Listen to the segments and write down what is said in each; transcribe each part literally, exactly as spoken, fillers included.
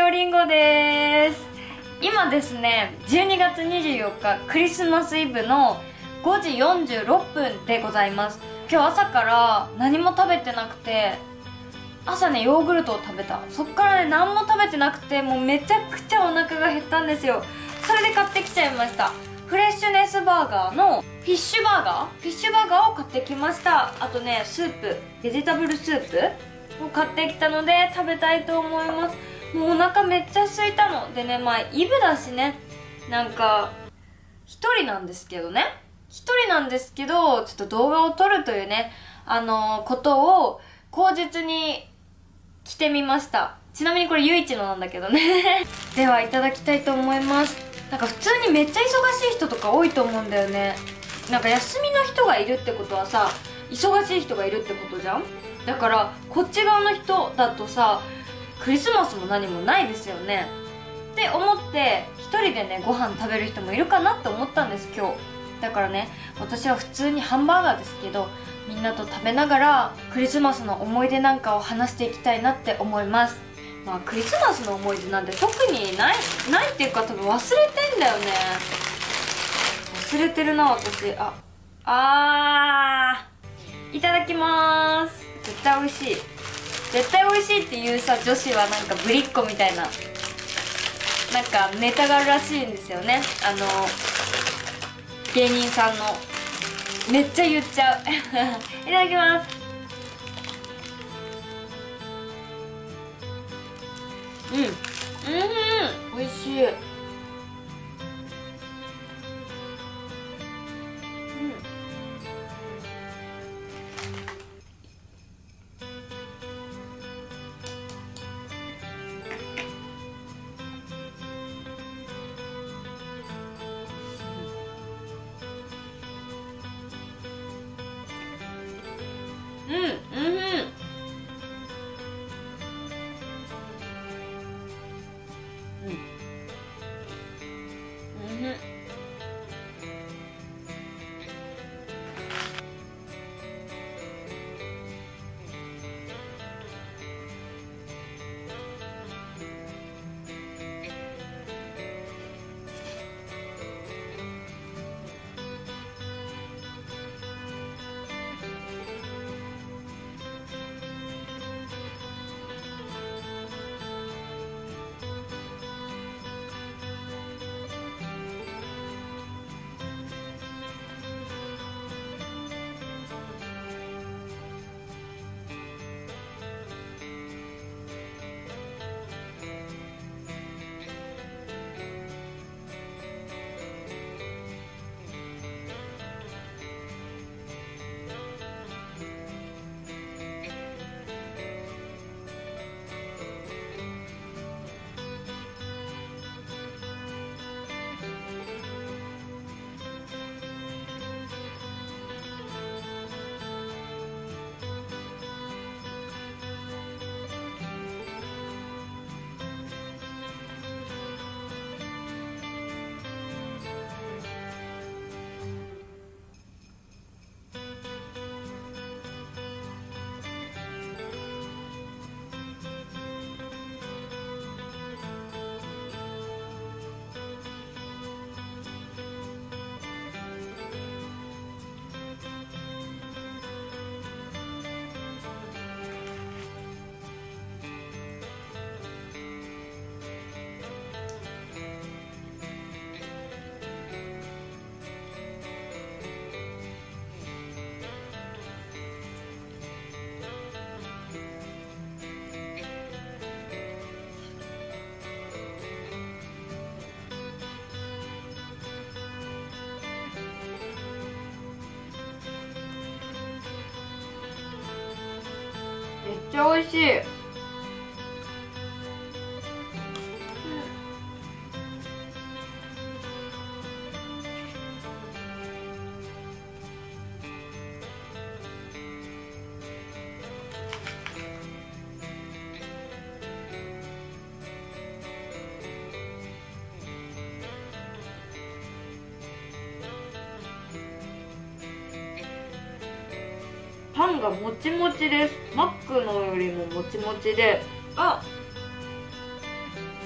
おりんごです。今ですね、じゅうにがつにじゅうよっかクリスマスイブのごじよんじゅうろっぷんでございます。今日朝から何も食べてなくて、朝ねヨーグルトを食べた。そっからね何も食べてなくて、もうめちゃくちゃお腹が減ったんですよ。それで買ってきちゃいました。フレッシュネスバーガーのフィッシュバーガーフィッシュバーガーを買ってきました。あとねスープ、ベジタブルスープを買ってきたので食べたいと思います。もうお腹めっちゃ空いたのでね、まあイブだしね、なんか一人なんですけどね一人なんですけどちょっと動画を撮るというね、あのー、ことを口実に着てみました。ちなみにこれゆいちのなんだけどねではいただきたいと思います。なんか普通にめっちゃ忙しい人とか多いと思うんだよね。なんか休みの人がいるってことはさ、忙しい人がいるってことじゃん。だからこっち側の人だとさ、クリスマスも何もないですよねって思って一人でねご飯食べる人もいるかなって思ったんです今日。だからね、私は普通にハンバーガーですけど、みんなと食べながらクリスマスの思い出なんかを話していきたいなって思います。まあクリスマスの思い出なんて特にないないっていうか、多分忘れてんだよね。忘れてるな私。ああーいただきまーす。絶対美味しい、絶対美味しいっていうさ女子はなんかぶりっ子みたいな、なんかネタがあるらしいんですよね。あの芸人さんのめっちゃ言っちゃういただきます。うんうんうん、美味しい。うん、うん、うん、うん、うん。めっちゃ美味しい。パンがもちもちです。マックのよりももちもちで、あ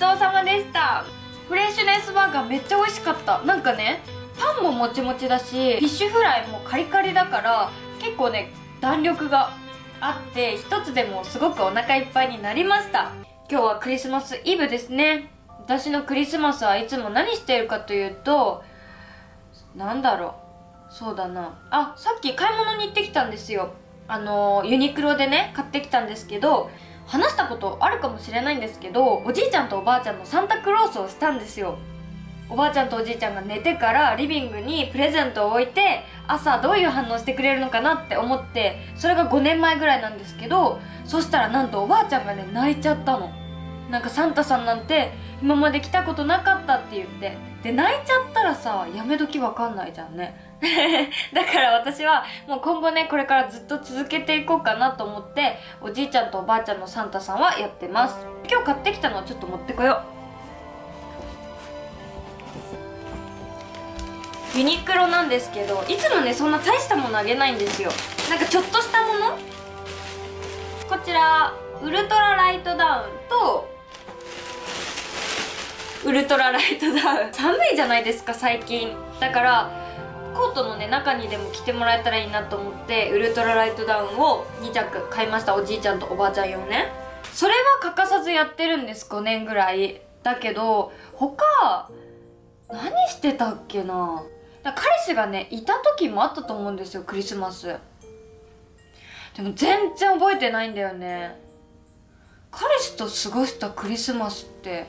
そうさまでした。フレッシュネスバーガーめっちゃ美味しかった。なんかねパンももちもちだし、フィッシュフライもカリカリだから結構ね弾力があって、一つでもすごくお腹いっぱいになりました。今日はクリスマスイブですね。私のクリスマスはいつも何してるかというと、なんだろう、そうだなあ、さっき買い物に行ってきたんですよ。あのユニクロでね買ってきたんですけど、話したことあるかもしれないんですけど、おじいちゃんとおばあちゃんのサンタクロースをしたんですよ。おばあちゃんとおじいちゃんが寝てからリビングにプレゼントを置いて、朝どういう反応してくれるのかなって思って、それがごねんまえぐらいなんですけど、そしたらなんとおばあちゃんがね泣いちゃったの。なんかサンタさんなんて今まで来たことなかったって言って、で泣いちゃったらさやめ時わかんないじゃんねだから私はもう今後ねこれからずっと続けていこうかなと思って、おじいちゃんとおばあちゃんのサンタさんはやってます。今日買ってきたのをちょっと持ってこよう。ユニクロなんですけど、いつもねそんな大したものあげないんですよ。なんかちょっとしたもの、こちらウルトラライトダウンとウルトラライトダウン、寒いじゃないですか最近。だからコートのね中にでも着てもらえたらいいなと思ってウルトラライトダウンをに着買いました。おじいちゃんとおばあちゃん用ね。それは欠かさずやってるんです、ごねんぐらい。だけど他何してたっけな。彼氏がねいた時もあったと思うんですよ、クリスマス。でも全然覚えてないんだよね。彼氏と過ごしたクリスマスって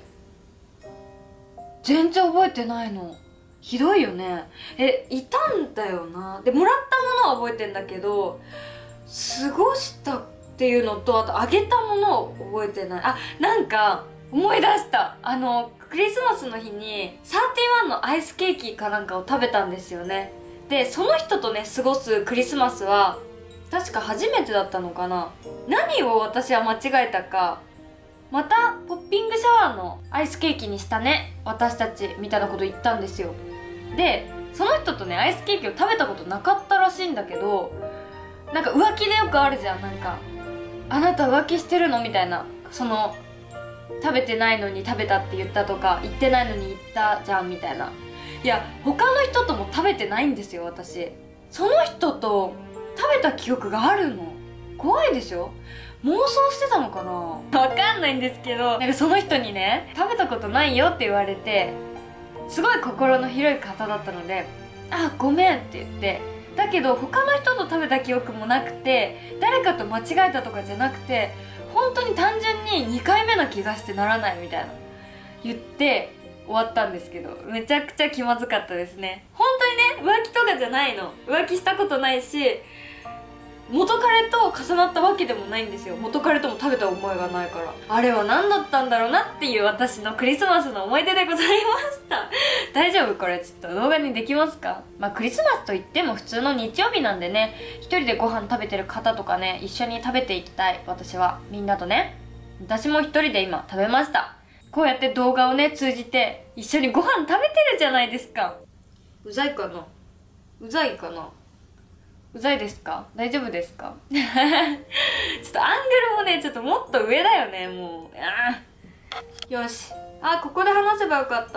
全然覚えてないの。ひどいよね。え、いたんだよな。でもらったものは覚えてんだけど、過ごしたっていうのと、あとあげたものを覚えてない。あ、なんか思い出した。あのクリスマスの日にサーティワンのアイスケーキかなんかを食べたんですよね。でその人とね過ごすクリスマスは確か初めてだったのかな。何を私は間違えたか、またポッピングシャワーのアイスケーキにしたね私たちみたいなこと言ったんですよ。でその人とねアイスケーキを食べたことなかったらしいんだけど、なんか浮気でよくあるじゃん。なんかあなた浮気してるのみたいな、その食べてないのに食べたって言ったとか、言ってないのに言ったじゃんみたいな。いや他の人とも食べてないんですよ私。その人と食べた記憶があるの。怖いでしょ。妄想してたのかな、わかんないんですけど、なんかその人にね食べたことないよって言われて、すごい心の広い方だったので、あごめんって言って、だけど他の人と食べた記憶もなくて、誰かと間違えたとかじゃなくて、本当に単純ににかいめな気がしてならないみたいな言って終わったんですけど、めちゃくちゃ気まずかったですね。本当にね浮気とかじゃないの。浮気したことないし、元彼と重なったわけでもないんですよ。元彼とも食べた覚えがないから。あれは何だったんだろうなっていう私のクリスマスの思い出でございました大丈夫これちょっと動画にできますか。まあクリスマスといっても普通の日曜日なんでね、一人でご飯食べてる方とかね、一緒に食べていきたい。私はみんなとね。私も一人で今食べました。こうやって動画をね通じて一緒にご飯食べてるじゃないですか。うざいかな、うざいかな、うざいですか、大丈夫ですかちょっとアングルもねちょっともっと上だよね。もうあよし、あここで話せばよかった。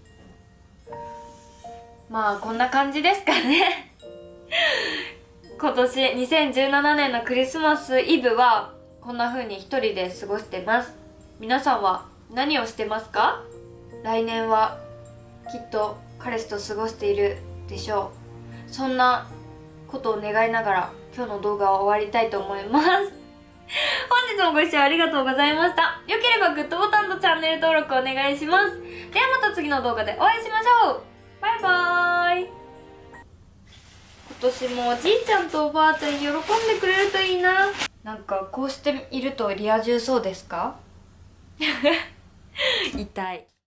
まあこんな感じですかね今年にせんじゅうななねんのクリスマスイブはこんな風に一人で過ごしてます。皆さんは何をしてますか？来年はきっと彼氏と過ごしているでしょう。そんなことを願いながら今日の動画は終わりたいと思います本日もご視聴ありがとうございました。よければグッドボタンとチャンネル登録お願いします。ではまた次の動画でお会いしましょう。バイバーイ。今年もおじいちゃんとおばあちゃん喜んでくれるといいな。なんかこうしているとリア充そうですか痛い。